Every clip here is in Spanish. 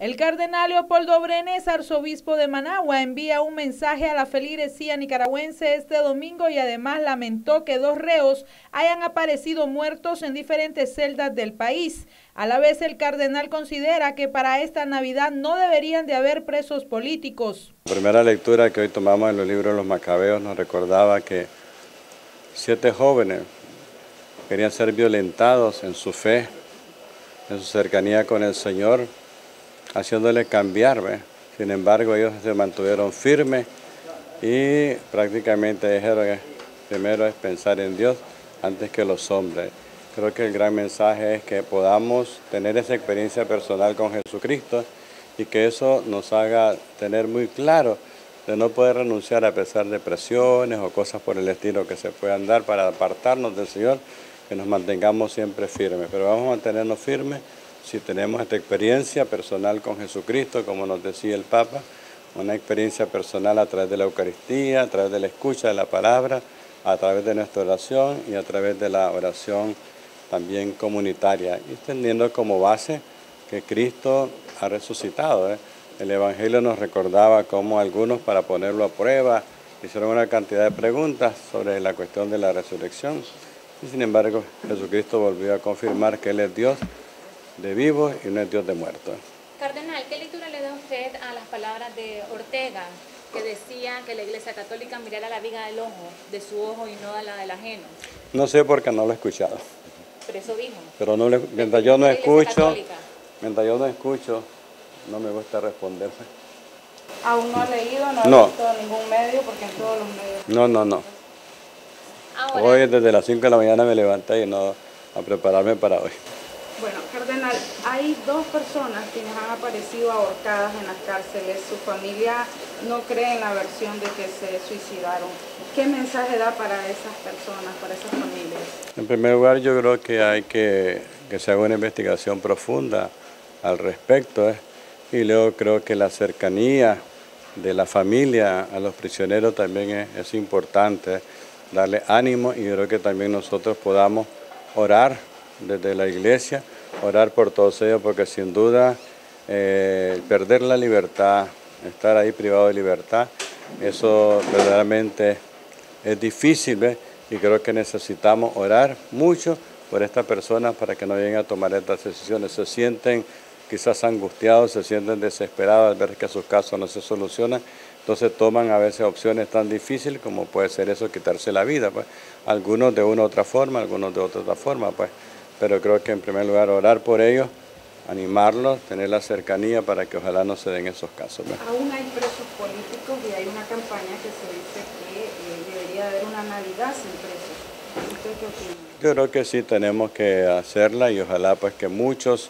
El cardenal Leopoldo Brenes, arzobispo de Managua, envía un mensaje a la feligresía nicaragüense este domingo y además lamentó que 2 reos hayan aparecido muertos en diferentes celdas del país. A la vez, el cardenal considera que para esta Navidad no deberían de haber presos políticos. La primera lectura que hoy tomamos en los libros de los Macabeos nos recordaba que 7 jóvenes querían ser violentados en su fe, en su cercanía con el Señor, haciéndole cambiar, ¿ves? Sin embargo, ellos se mantuvieron firmes y prácticamente dijeron que primero es pensar en Dios antes que los hombres. Creo que el gran mensaje es que podamos tener esa experiencia personal con Jesucristo y que eso nos haga tener muy claro de no poder renunciar a pesar de presiones o cosas por el estilo que se puedan dar para apartarnos del Señor, que nos mantengamos siempre firmes. Pero vamos a mantenernos firmes si tenemos esta experiencia personal con Jesucristo, como nos decía el Papa, una experiencia personal a través de la Eucaristía, a través de la escucha de la palabra, a través de nuestra oración y a través de la oración también comunitaria, y teniendo como base que Cristo ha resucitado. El Evangelio nos recordaba cómo algunos, para ponerlo a prueba, hicieron una cantidad de preguntas sobre la cuestión de la resurrección, y sin embargo Jesucristo volvió a confirmar que Él es Dios de vivos y no es Dios de muertos. Cardenal, ¿qué lectura le da usted a las palabras de Ortega, que decía que la Iglesia Católica mirara la viga del ojo, de su ojo y no a la del ajeno? No sé porque no lo he escuchado. Pero eso dijo. Pero no mientras yo no escucho, no me gusta responder. ¿Aún no ha leído, no ha visto ningún medio? Porque en todos los medios... No. Ahora, hoy desde las 5 de la mañana me levanté y no a prepararme para hoy. Bueno, cardenal, hay 2 personas quienes han aparecido ahorcadas en las cárceles. Su familia no cree en la versión de que se suicidaron. ¿Qué mensaje da para esas personas, para esas familias? En primer lugar, yo creo que hay que se haga una investigación profunda al respecto, y luego creo que la cercanía de la familia a los prisioneros también es importante, darle ánimo, y yo creo que también nosotros podamos orar desde la iglesia, orar por todos ellos, porque sin duda perder la libertad, estar ahí privado de libertad, eso verdaderamente es difícil, ¿ves? Y creo que necesitamos orar mucho por estas personas para que no lleguen a tomar estas decisiones. Se sienten quizás angustiados, se sienten desesperados al ver que sus casos no se solucionan, entonces toman a veces opciones tan difíciles como puede ser eso, quitarse la vida, pues. Algunos de una u otra forma, algunos de otra forma, pues. Pero creo que en primer lugar orar por ellos, animarlos, tener la cercanía para que ojalá no se den esos casos, ¿ves? Aún hay presos políticos y hay una campaña que se dice que debería haber una Navidad sin presos. ¿Usted qué opina? Yo creo que sí tenemos que hacerla, y ojalá pues que muchos,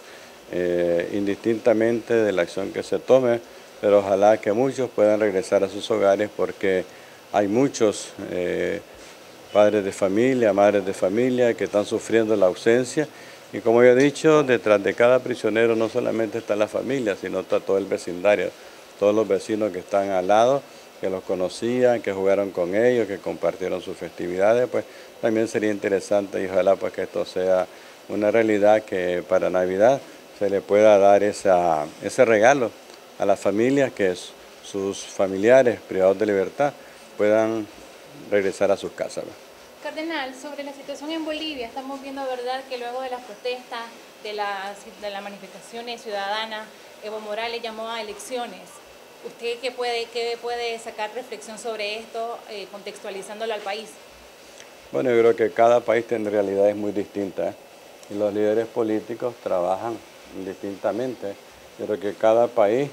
indistintamente de la acción que se tome, pero ojalá que muchos puedan regresar a sus hogares, porque hay muchos padres de familia, madres de familia que están sufriendo la ausencia, y como yo he dicho, detrás de cada prisionero no solamente está la familia, sino está todo el vecindario, todos los vecinos que están al lado, que los conocían, que jugaron con ellos, que compartieron sus festividades. Pues también sería interesante, y ojalá pues que esto sea una realidad, que para Navidad se le pueda dar ese regalo a las familias, que sus familiares privados de libertad puedan regresar a sus casas. Cardenal, sobre la situación en Bolivia, estamos viendo, ¿verdad?, que luego de las protestas, de las manifestaciones ciudadanas, Evo Morales llamó a elecciones. ¿Usted qué puede sacar reflexión sobre esto, contextualizándolo al país? Bueno, yo creo que cada país tiene realidades muy distintas, y los líderes políticos trabajan indistintamente. Yo creo que cada país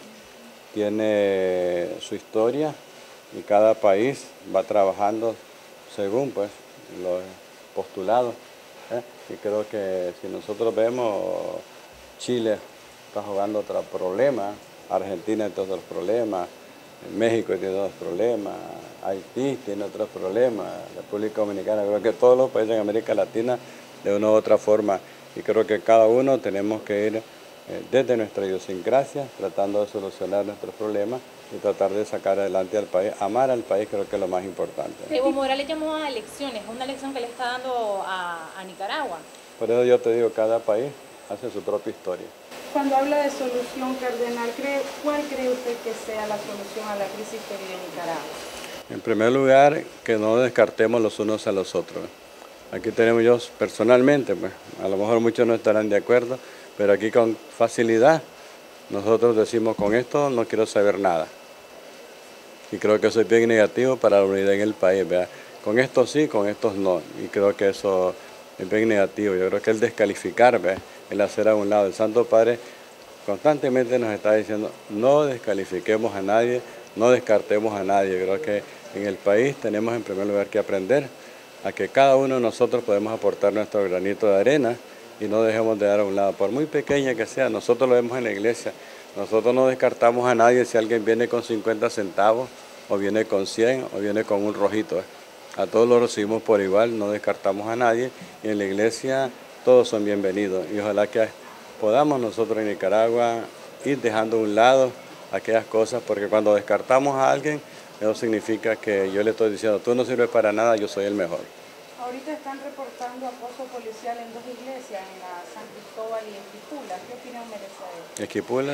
tiene su historia y cada país va trabajando según pues los postulados. Y creo que si nosotros vemos, Chile está jugando otro problema, Argentina tiene otros problemas, México tiene otros problemas, Haití tiene otros problemas, República Dominicana, creo que todos los países en América Latina de una u otra forma, y creo que cada uno tenemos que ir desde nuestra idiosincrasia, tratando de solucionar nuestros problemas y tratar de sacar adelante al país, amar al país, creo que es lo más importante. Evo Morales llamó a elecciones, una elección que le está dando a Nicaragua. Por eso yo te digo, cada país hace su propia historia. Cuando habla de solución, cardenal, ¿cuál cree usted que sea la solución a la crisis que vive Nicaragua? En primer lugar, que no descartemos los unos a los otros. Aquí tenemos yo personalmente, pues, a lo mejor muchos no estarán de acuerdo, pero aquí con facilidad nosotros decimos, con esto no quiero saber nada. Y creo que eso es bien negativo para la unidad en el país, ¿verdad? Con estos sí, con estos no. Y creo que eso es bien negativo. Yo creo que el descalificar, ¿verdad?, el hacer a un lado. El Santo Padre constantemente nos está diciendo, no descalifiquemos a nadie, no descartemos a nadie. Yo creo que en el país tenemos en primer lugar que aprender a que cada uno de nosotros podemos aportar nuestro granito de arena y no dejemos de dar a un lado, por muy pequeña que sea. Nosotros lo vemos en la iglesia, nosotros no descartamos a nadie si alguien viene con 50 centavos o viene con 100 o viene con un rojito. A todos los recibimos por igual, no descartamos a nadie y en la iglesia todos son bienvenidos y ojalá que podamos nosotros en Nicaragua ir dejando a un lado aquellas cosas, porque cuando descartamos a alguien, eso significa que yo le estoy diciendo, tú no sirves para nada, yo soy el mejor. Ahorita están reportando acoso policial en dos iglesias, en la San Cristóbal y Esquipula. ¿Qué opinión merece eso? Esquipula,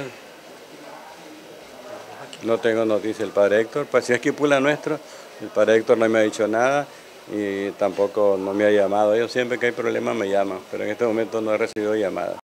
no tengo noticia. El padre Héctor, pues si Esquipula nuestro, el padre Héctor no me ha dicho nada y tampoco no me ha llamado. Ellos siempre que hay problemas me llaman, pero en este momento no he recibido llamadas.